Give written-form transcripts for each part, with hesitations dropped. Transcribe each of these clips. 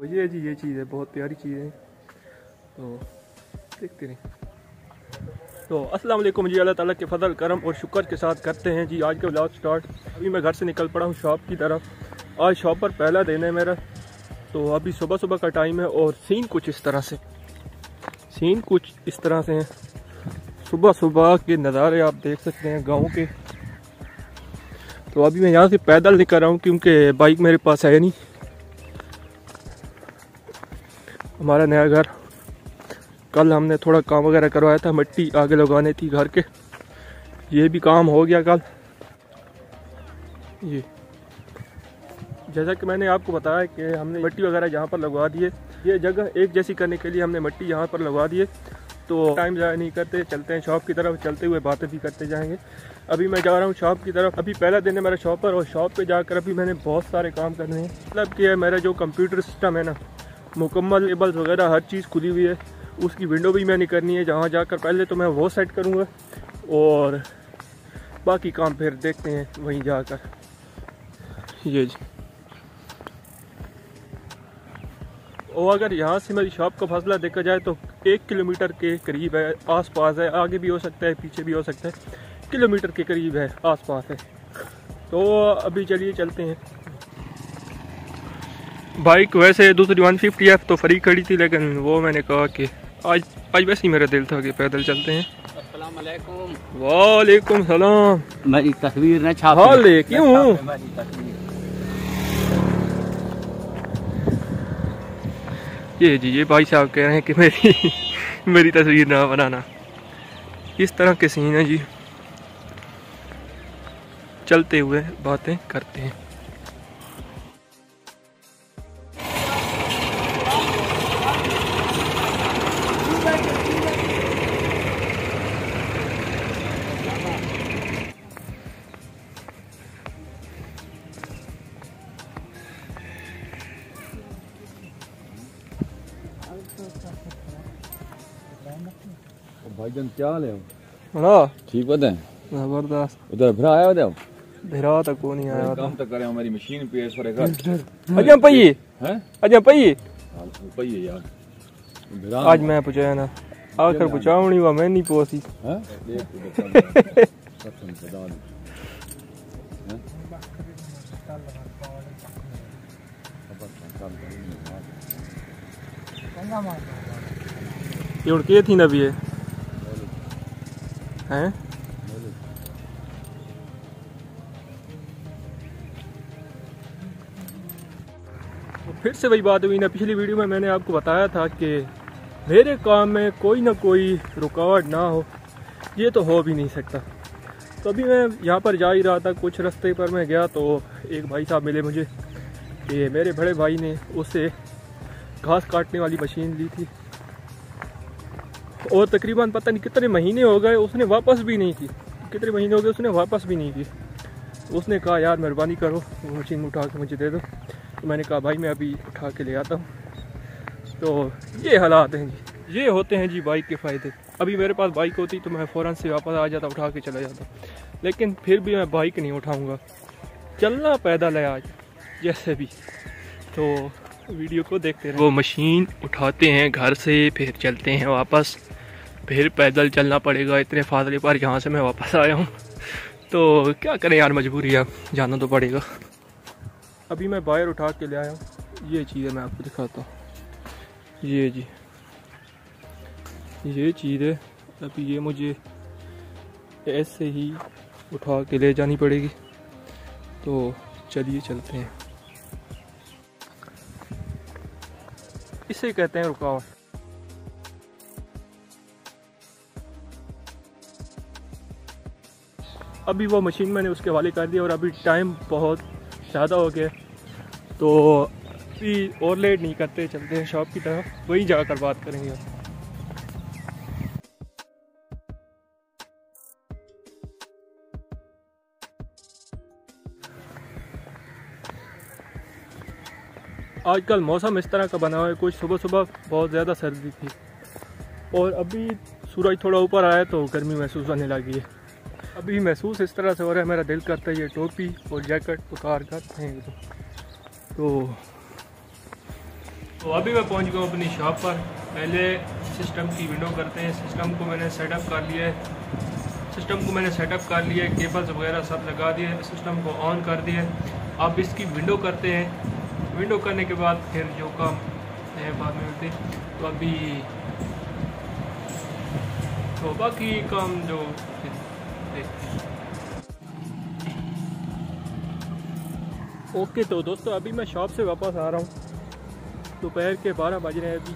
ये जी ये चीज़ है, बहुत प्यारी चीज़ है, तो देखते रहें। तो अस्सलाम वालेकुम जी, अल्लाह ताला के फजल करम और शुक्र के साथ करते हैं जी आज का व्लॉग स्टार्ट। अभी मैं घर से निकल पड़ा हूँ शॉप की तरफ। आज शॉप पर पहला दिन है मेरा, तो अभी सुबह सुबह का टाइम है और सीन कुछ इस तरह से हैं। सुबह सुबह के नज़ारे आप देख सकते हैं गाँव के। तो अभी मैं यहाँ से पैदल निकल रहा हूँ क्योंकि बाइक मेरे पास है नहीं। हमारा नया घर, कल हमने थोड़ा काम वगैरह करवाया था, मिट्टी आगे लगानी थी घर के, ये भी काम हो गया कल। ये जैसा कि मैंने आपको बताया कि हमने मिट्टी वगैरह यहाँ पर लगवा दी है। ये जगह एक जैसी करने के लिए हमने मिट्टी यहाँ पर लगवा दी है। तो टाइम ज़ाया नहीं करते, चलते हैं शॉप की तरफ। चलते हुए बातें भी करते जाएंगे। अभी मैं जा रहा हूँ शॉप की तरफ। अभी पहला दिन है मेरा शॉप पर, और शॉप पे जाकर अभी मैंने बहुत सारे काम करने हैं। मतलब कि मेरा जो कंप्यूटर सिस्टम है ना, मुकम्मल केबल्स वगैरह हर चीज़ खुली हुई है, उसकी विंडो भी मैंने करनी है। जहाँ जाकर पहले तो मैं वो सेट करूँगा और बाकी काम फिर देखते हैं वहीं जाकर। ये जी, और अगर यहाँ से मेरी शॉप का फासला देखा जाए तो 1 किलोमीटर के करीब है, आसपास है। आगे भी हो सकता है, पीछे भी हो सकता है, किलोमीटर के करीब है, आसपास है। तो अभी चलिए चलते हैं। बाइक वैसे दूसरी 150F तो फ्री खड़ी थी, लेकिन वो मैंने कहा कि आज वैसे ही मेरा दिल था कि पैदल चलते हैं। अस्सलाम वालेकुम। वालेकुम सलाम। मेरी तस्वीर न छाप। हाँ ले क्यों? ये जी ये भाई साहब कह रहे हैं कि मेरी तस्वीर ना बनाना। इस तरह के सीन है जी, चलते हुए बातें करते हैं। भाईजान क्या हाल है? हाँ ठीक बताएं। जबरदस्त। उधर भरा आया उधर भिरा तक को नहीं आया। काम तो करे हमारी मशीन पे इस पर घर अजम पई हैं, अजम पई पई है यार भरा। आज मैं पूछा ना, आखिर पूछाऊनी हुआ मैं नहीं पहुंची हैं, देख कसम खुदा दी हैं। ये उड़ के थी ना भी है हैं। फिर से वही बात हुई ना, पिछली वीडियो में मैंने आपको बताया था कि मेरे काम में कोई ना कोई रुकावट ना हो, ये तो हो भी नहीं सकता। तो अभी मैं यहाँ पर जा ही रहा था, कुछ रास्ते पर मैं गया तो एक भाई साहब मिले मुझे कि मेरे बड़े भाई ने उससे घास काटने वाली मशीन ली थी और तकरीबन पता नहीं कितने महीने हो गए उसने वापस भी नहीं की। कितने महीने हो गए उसने वापस भी नहीं की। उसने कहा यार मेहरबानी करो वो मशीन उठा के मुझे दे दो। तो मैंने कहा भाई मैं अभी उठा के ले आता हूँ। तो ये हालात हैं जी, ये होते हैं जी बाइक के फ़ायदे। अभी मेरे पास बाइक होती तो मैं फ़ौरन से वापस आ जाता, उठा के चला जाता, लेकिन फिर भी मैं बाइक नहीं उठाऊँगा। चलना पैदल है आज जैसे भी। तो वीडियो को देखते रहे। वो मशीन उठाते हैं घर से, फिर चलते हैं वापस, फिर पैदल चलना पड़ेगा इतने फासले पर जहाँ से मैं वापस आया हूँ। तो क्या करें यार, मजबूरी है, जाना तो पड़ेगा। अभी मैं बायर उठा के ले आया हूँ। ये चीज़ है, मैं आपको दिखाता हूँ। ये जी ये चीज़ है। अभी ये मुझे ऐसे ही उठा के ले जानी पड़ेगी। तो चलिए चलते हैं। इसे कहते हैं रुकावट। अभी वो मशीन मैंने उसके हवाले कर दिया और अभी टाइम बहुत ज़्यादा हो गया, तो अभी और लेट नहीं करते, चलते हैं शॉप की तरफ, वहीं जाकर बात करेंगे। आजकल मौसम इस तरह का बना हुआ है, कुछ सुबह सुबह बहुत ज़्यादा सर्दी थी और अभी सूरज थोड़ा ऊपर आया तो गर्मी महसूस होने लगी है। अभी महसूस इस तरह से हो रहा है, मेरा दिल करता है ये टोपी और जैकेट उतार कर फेंक दूँ। तो तो अभी मैं पहुंच गया हूँ अपनी शॉप पर। पहले सिस्टम की विंडो करते हैं। सिस्टम को मैंने सेटअप कर लिया है, केबल्स वगैरह सब लगा दिए, सिस्टम को ऑन कर दिया। अब इसकी विंडो करते हैं। विंडो करने के बाद फिर जो काम है बाद में मिलते हैं। तो अभी तो बाकी काम जो देखते हैं। ओके तो दोस्तों अभी मैं शॉप से वापस आ रहा हूँ। दोपहर के 12 बज रहे हैं अभी।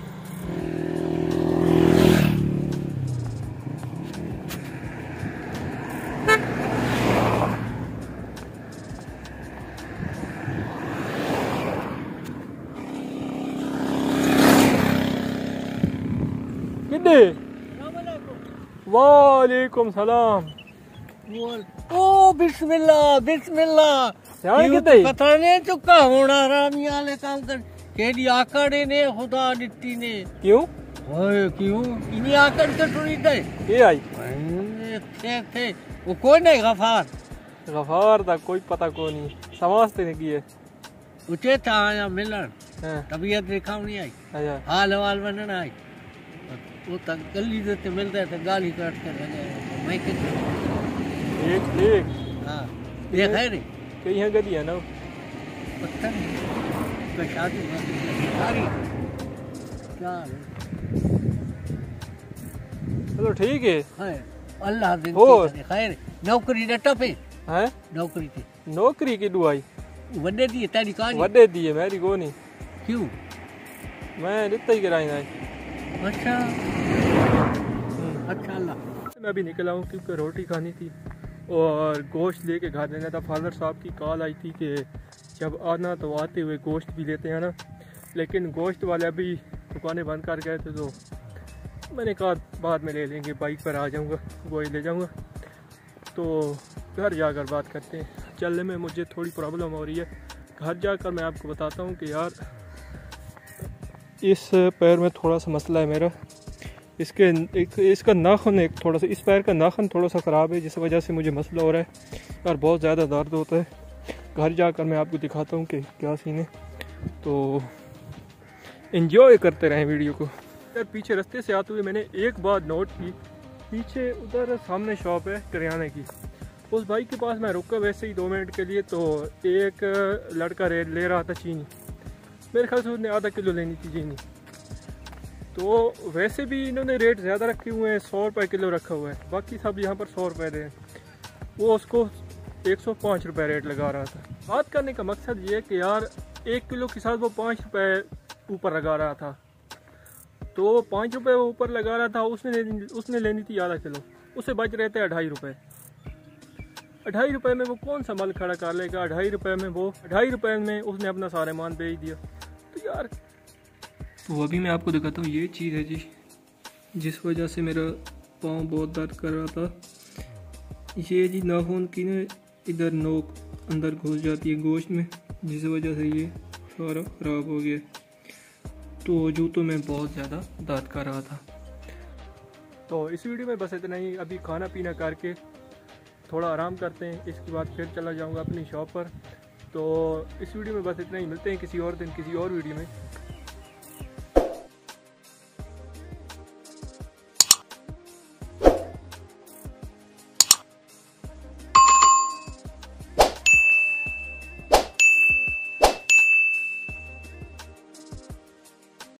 कितने? वालेकुम सलाम। ओ बिस्मिल्लाह बिस्मिल्लाह। पता नहीं चुका होना रामी वाले काम कर केडी आकड़े ने खुदा दित्ती ने क्यों? ओए क्यों इन्हीं आकड़ के टुरी दे ये आई थे वो कोई नहीं गफार था, कोई पता को नहीं समझते नहीं किए। उचे था आया मिलन हाँ। तबीयत देखा नहीं आई, अच्छा हाल हवाल बनन आई। वो तक गली से मिलता है तो गाली काट कर लगे मैं एक हाँ देख है रे कहीं यहाँ गली है ना। पता नहीं कोई शादी सारी क्या चलो ठीक है। अल्लाह दिन खैर नौकरी न टपे हैं नौकरी थी नौकरी की दुआई वड्डे दी तेरी कहानी वड्डे दी है मेरी को नहीं। क्यों? मैं रिश्ता ही कराई है। अच्छा अच्छा अल्लाह। मैं अभी निकला हूँ क्योंकि रोटी खानी थी और गोश्त लेके घर देना था। फादर साहब की कॉल आई थी कि जब आना तो आते हुए गोश्त भी लेते हैं ना, लेकिन गोश्त वाले अभी दुकानें बंद कर गए थे तो मैंने कहा बाद में ले लेंगे, बाइक पर आ जाऊँगा वही ले जाऊँगा। तो घर जाकर बात करते हैं। चलने में मुझे थोड़ी प्रॉब्लम हो रही है। घर जाकर मैं आपको बताता हूँ कि यार इस पैर में थोड़ा सा मसला है मेरा। इसका नाखून एक थोड़ा सा, इस पैर का नाखून थोड़ा सा ख़राब है, जिस वजह से मुझे मसला हो रहा है और बहुत ज़्यादा दर्द होता है। घर जाकर मैं आपको दिखाता हूँ कि क्या सीन है। तो एंजॉय करते रहें वीडियो को। यार पीछे रास्ते से आते हुए मैंने एक बात नोट की, पीछे उधर सामने शॉप है करियाने की। उस भाई के पास मैं रुका वैसे ही 2 मिनट के लिए, तो एक लड़का ले रहा था चीनी। मेरे ख्याल से उसने आधा किलो लेनी थी चीनी। तो वैसे भी इन्होंने रेट ज़्यादा रखे हुए हैं, 100 रुपये किलो रखा हुआ है। बाकी सब यहाँ पर 100 रुपये दे हैं। वो उसको 105 रुपये रेट लगा रहा था। बात करने का मकसद ये है कि यार 1 किलो के साथ वो 5 रुपये ऊपर लगा रहा था, तो 5 रुपये वो ऊपर लगा रहा था। उसने लेनी थी आधा किलो, उसे बच रहे थे 2.5 रुपये। 2.5 रुपये में वो कौन सा माल खड़ा कर लेगा? 2.5 रुपये में उसने अपना सारे मान बेच दिया। तो यार तो अभी मैं आपको दिखाता हूँ, ये चीज़ है जी जिस वजह से मेरा पाँव बहुत दर्द कर रहा था। ये जी नाखून की ना इधर नोक अंदर घुस जाती है गोश्त में, जिस वजह से ये सारा ख़राब हो गया। तो जूतों में बहुत ज़्यादा दर्द कर रहा था। तो इस वीडियो में बस इतना ही। अभी खाना पीना करके थोड़ा आराम करते हैं, इसके बाद फिर चला जाऊंगा अपनी शॉप पर। तो इस वीडियो में बस इतना ही। मिलते हैं किसी और दिन किसी और वीडियो में।